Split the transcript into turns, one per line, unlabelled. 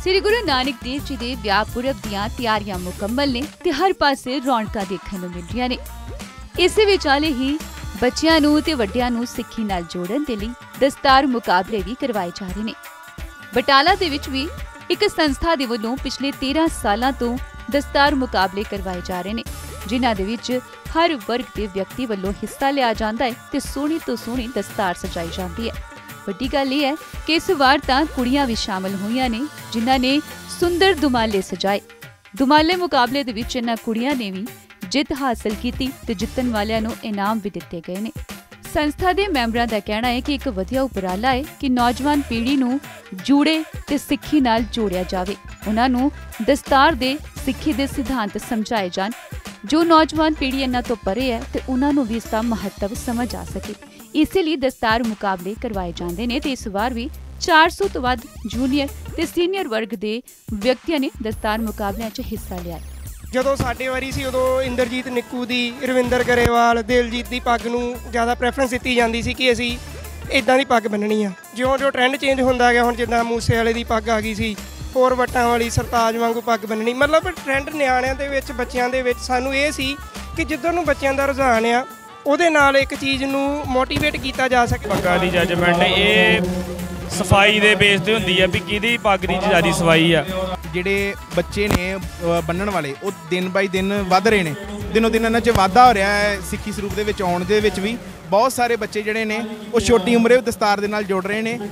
श्री गुरु नानक देव जी के विआह पुरब दीआं तैयारियां मुकम्मल ने ते हर पासे रौनकां देखण नूं मिल रहीआं ने। इस विचाले ही बच्चिआं नूं ते वड्डिआं नूं सिੱਖੀ नाल जोड़न दे लई दस्तार मुकाबले भी करवाए जा रहे ने। बटाला दे विच भी एक संस्था दे वल्लों पिछले 13 सालां तों दस्तार मुकाबले करवाए जा रहे ने, जिन्हां दे विच हर वर्ग के व्यक्ति वल्लों हिस्सा लिया जांदा है ते सोहणी तो सोहणी दस्तार सजाई जाती है। वड्डी गल यह है कि इस वार तां कुड़ियां भी शामिल होईयां ने, जिन्हां ने सुंदर दुमाले सजाए। दुमाले मुकाबले दे विच इन्हां कुड़ियां ने भी जित हासिल की ते जितन वालियां नूं इनाम भी दिते गए ने। संस्था दे मैंबरां दा कहना है कि एक वधिया उपराला है कि नौजवान पीढ़ी नूं जूड़े ते सिੱਖੀ नाल जोड़िया जावे। उन्हां नूं दस्तार दे सिੱਖੀ दे सिद्धांत समझाए जान। जो नौजवान पीढ़ी इन्हां तो परे है ते उन्हां नूं भी इसदा महत्व समझ आ सके, इसलिए दस्तार मुकाबले करवाए जांदे ने ते इस वार भी 400 तो वध जूनियर ते सीनियर वर्ग दे व्यक्तियों ने दस्तार मुकाबलिਆਂ 'ਚ हिस्सा लिया।
ਜਦੋਂ ਸਾਡੇ ਵਾਰੀ ਸੀ ਉਦੋਂ ਇੰਦਰਜੀਤ ਨਿੱਕੂ ਦੀ, ਰਵਿੰਦਰ ਗਰੇਵਾਲ, ਦਿਲਜੀਤ ਦੀ ਪੱਗ ਨੂੰ ਜ਼ਿਆਦਾ ਪ੍ਰੈਫਰੈਂਸ ਦਿੱਤੀ ਜਾਂਦੀ ਸੀ ਕਿ ਅਸੀਂ ਇਦਾਂ ਦੀ ਪੱਗ ਬੰਨਣੀ ਆ। ਜਿਉਂ ਟ੍ਰੈਂਡ ਚੇਂਜ ਹੁੰਦਾ ਗਿਆ, ਹੁਣ ਜਿੱਦਾਂ ਮੂਸੇ ਵਾਲੇ ਦੀ ਪੱਗ ਆ ਗਈ ਸੀ, ਹੋਰ ਵੱਟਾਂ ਵਾਲੀ ਸਰਤਾਜ ਵਾਂਗੂ ਪੱਗ ਬੰਨਣੀ, ਮਤਲਬ ਟ੍ਰੈਂਡ ਨਿਆਣਿਆਂ ਦੇ ਵਿੱਚ, ਬੱਚਿਆਂ ਦੇ ਵਿੱਚ ਸਾਨੂੰ ਇਹ ਸੀ ਕਿ ਜਿੱਧਰ ਨੂੰ ਬੱਚਿਆਂ ਦਾ ਰੁਝਾਨ ਆ ਉਹਦੇ ਨਾਲ ਇੱਕ ਚੀਜ਼ ਨੂੰ ਮੋਟੀਵੇਟ ਕੀਤਾ ਜਾ ਸਕੇ।
ਪੱਗਾਂ ਦੀ ਜੱਜਮੈਂਟ ਇਹ ਸਫਾਈ ਦੇ ਬੇਸ ਤੇ ਹੁੰਦੀ ਹੈ ਵੀ ਕਿਹਦੀ ਪੱਗ ਦੀ ਜ਼ਿਆਦਾ ਸਫਾਈ ਆ।
ਜਿਹੜੇ ਬੱਚੇ ਨੇ ਬੰਨਣ ਵਾਲੇ ਉਹ ਦਿਨ ਬਾਈ ਦਿਨ ਵੱਧ ਰਹੇ ਨੇ, ਦਿਨੋਂ ਦਿਨ ਇਹਨਾਂ 'ਚ ਵਾਧਾ ਹੋ ਰਿਹਾ ਹੈ। ਸਿੱਖੀ ਸਰੂਪ ਦੇ ਵਿੱਚ ਆਉਣ ਦੇ ਵਿੱਚ ਵੀ ਬਹੁਤ ਸਾਰੇ ਬੱਚੇ ਜਿਹੜੇ ਨੇ ਉਹ ਛੋਟੀ ਉਮਰੇ ਦਸਤਾਰ ਦੇ ਨਾਲ ਜੁੜ ਰਹੇ ਨੇ।